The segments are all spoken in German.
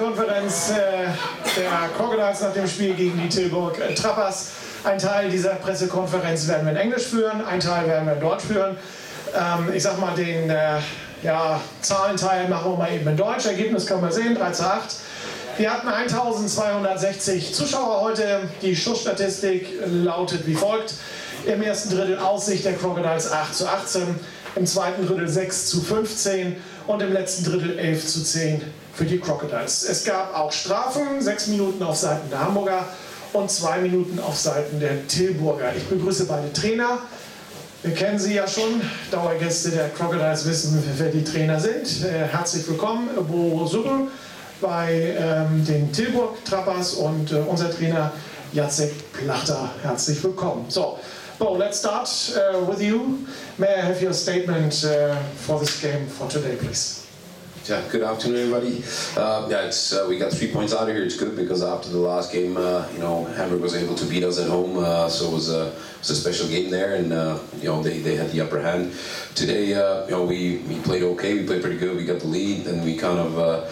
Pressekonferenz der Crocodiles nach dem Spiel gegen die Tilburg Trappers. Ein Teil dieser Pressekonferenz werden wir in Englisch führen, ein Teil werden wir in Deutsch führen. Ich sag mal, den Zahlenteil machen wir mal eben in Deutsch. Ergebnis können wir sehen, 3:8. Wir hatten 1260 Zuschauer heute. Die Schussstatistik lautet wie folgt. Im ersten Drittel Aussicht der Crocodiles 8:18, im zweiten Drittel 6:15 und im letzten Drittel 11:10 für die Crocodiles. Es gab auch Strafen, 6 Minuten auf Seiten der Hamburger und 2 Minuten auf Seiten der Tilburger. Ich begrüße beide Trainer. Wir kennen sie ja schon, Dauergäste der Crocodiles wissen, wer die Trainer sind. Herzlich willkommen, Bo Subbel bei den Tilburg Trappers und unser Trainer Jacek Plachter. Herzlich willkommen. So, Bo, let's start with you. May I have your statement for this game for today, please? Yeah, good afternoon, everybody. We got 3 points out of here. It's good because after the last game, Hamburg was able to beat us at home, so it was a special game there, and they had the upper hand. Today, we played okay. We played pretty good. We got the lead, and we kind of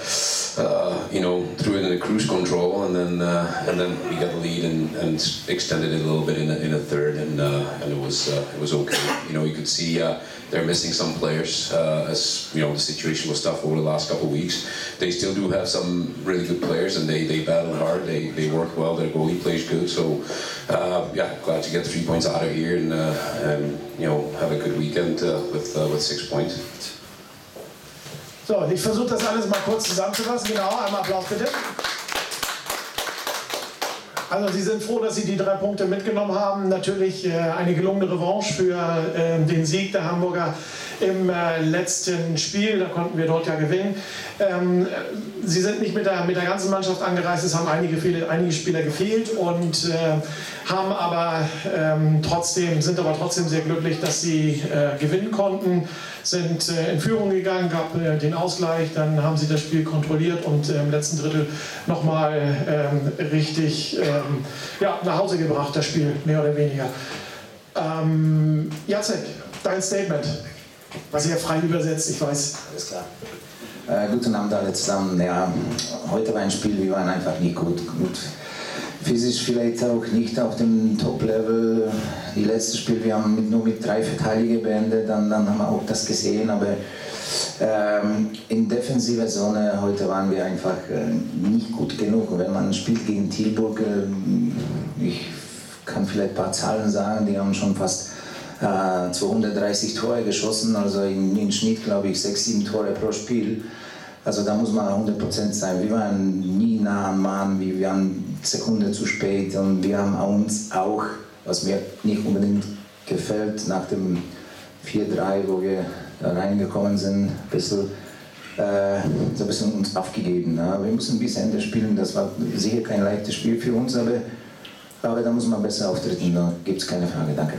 threw it in a cruise control, and then we got the lead and extended it a little bit in a third, and it was okay. You could see they're missing some players as the situation was tough over the last couple of weeks. They still do have some really good players, and they battled hard. They work well. Their goalie plays good. So glad to get 3 points out of here and have a good weekend with 6 points. So, ich versuche das alles mal kurz zusammenzufassen. Genau, einmal Applaus bitte. Also Sie sind froh, dass Sie die 3 Punkte mitgenommen haben. Natürlich eine gelungene Revanche für den Sieg der Hamburger im letzten Spiel. Da konnten wir dort ja gewinnen. Sie sind nicht mit der ganzen Mannschaft angereist. Es haben einige Spieler gefehlt und sind aber trotzdem sehr glücklich, dass sie gewinnen konnten. Sind in Führung gegangen, gab den Ausgleich, dann haben sie das Spiel kontrolliert und im letzten Drittel nochmal richtig nach Hause gebracht, das Spiel, mehr oder weniger. Jacek, dein Statement, was ihr frei übersetzt, ich weiß. Alles klar. Guten Abend alle zusammen. Ja, heute war ein Spiel, wir waren einfach nicht gut. Physisch vielleicht auch nicht auf dem Top-Level. Die letzte Spiel, wir haben nur mit 3 Verteidigern beendet, dann haben wir auch das gesehen, aber in defensiver Zone heute waren wir einfach nicht gut genug. Wenn man spielt gegen Tilburg, ich kann vielleicht ein paar Zahlen sagen, die haben schon fast 230 Tore geschossen, also im Schnitt glaube ich 6-7 Tore pro Spiel. Also da muss man 100% sein. Wir waren nie nah am Mann, wir waren Sekunde zu spät und wir haben uns auch, was mir nicht unbedingt gefällt, nach dem 4-3, wo wir reingekommen sind, so ein bisschen uns aufgegeben. Ja. Wir müssen bis Ende spielen, das war sicher kein leichtes Spiel für uns, aber da muss man besser auftreten, da gibt es keine Frage. Danke.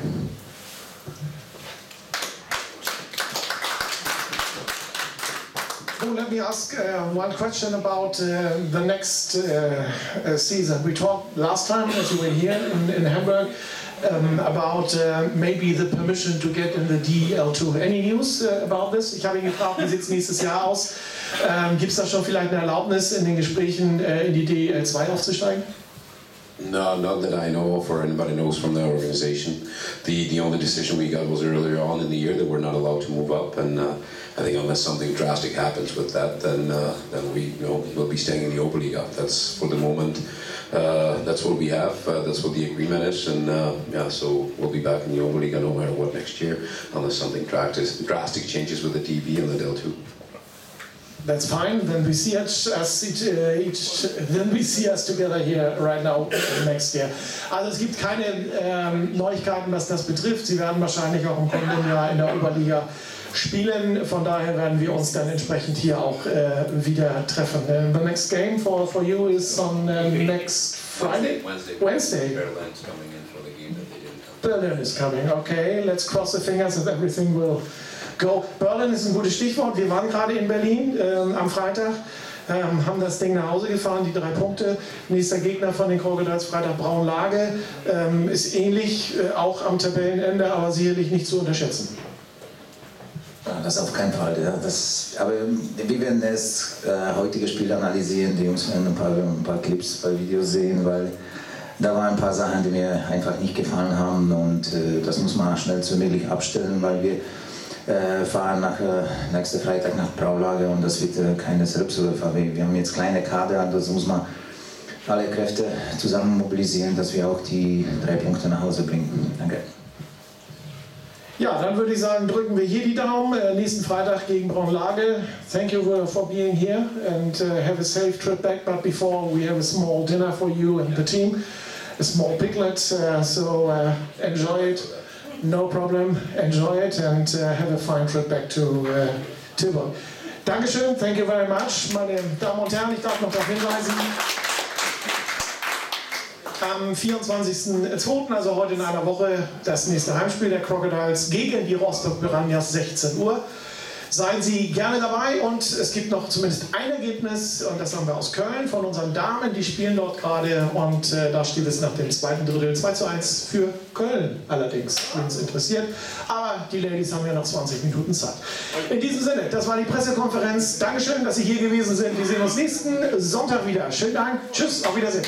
Let me ask one question about the next season. We talked last time, as you were here in Hamburg, about maybe the permission to get in the DEL2. Any news about this? Ich habe ihn gefragt, wie sieht es nächstes Jahr aus? Gibt es da schon vielleicht eine Erlaubnis in den Gesprächen in die DEL2 aufzusteigen? No, not that I know of or anybody knows from the organization. The only decision we got was earlier on in the year that we're not allowed to move up, and I think unless something drastic happens with that, then we'll be staying in the Oberliga. That's for the moment. That's what we have. That's what the agreement is, and so we'll be back in the Oberliga no matter what next year, unless something drastic changes with the DB and the DEL2. That's fine. Then we see us together here right now next year. Also es gibt keine Neuigkeiten, was das betrifft. Sie werden wahrscheinlich auch im kommenden Jahr in der Oberliga spielen. Von daher werden wir uns dann entsprechend hier auch wieder treffen. The next game for you is on next Friday? Wednesday. Berlin's coming in for the game that they didn't come. Berlin is coming. Okay, let's cross the fingers that everything will go. Berlin ist ein gutes Stichwort. Wir waren gerade in Berlin am Freitag, haben das Ding nach Hause gefahren, die 3 Punkte. Nächster Gegner von den Crocodiles, Freitag Braunlage, ist ähnlich, auch am Tabellenende, aber sicherlich nicht zu unterschätzen. Das auf keinen Fall. Ja. Aber wir werden das heutige Spiel analysieren. Die Jungs werden ein paar Clips bei Videos sehen, weil da waren ein paar Sachen, die mir einfach nicht gefallen haben. Und das muss man schnellstmöglich abstellen, weil wir fahren nächsten Freitag nach Braulager und das wird keine Selbstläufer. Wir haben jetzt kleine Kader, also muss man alle Kräfte zusammen mobilisieren, dass wir auch die 3 Punkte nach Hause bringen. Danke. Ja, dann würde ich sagen, drücken wir hier die Daumen. Nächsten Freitag gegen Braunlage. Thank you for being here and have a safe trip back. But before, we have a small dinner for you and the team. A small picnic, so enjoy it. No problem, enjoy it and have a fine trip back to Tilburg. Dankeschön, thank you very much. Meine Damen und Herren, ich darf noch darauf hinweisen, am 24.02., also heute in einer Woche, das nächste Heimspiel der Crocodiles gegen die Rostock Piranhas, 16 Uhr. Seien Sie gerne dabei und es gibt noch zumindest ein Ergebnis und das haben wir aus Köln von unseren Damen, die spielen dort gerade und da steht es nach dem zweiten Drittel 2:1 für Köln allerdings, wenn es interessiert. Aber die Ladies haben ja noch 20 Minuten Zeit. In diesem Sinne, das war die Pressekonferenz. Dankeschön, dass Sie hier gewesen sind. Wir sehen uns nächsten Sonntag wieder. Schönen Dank, tschüss, auf Wiedersehen.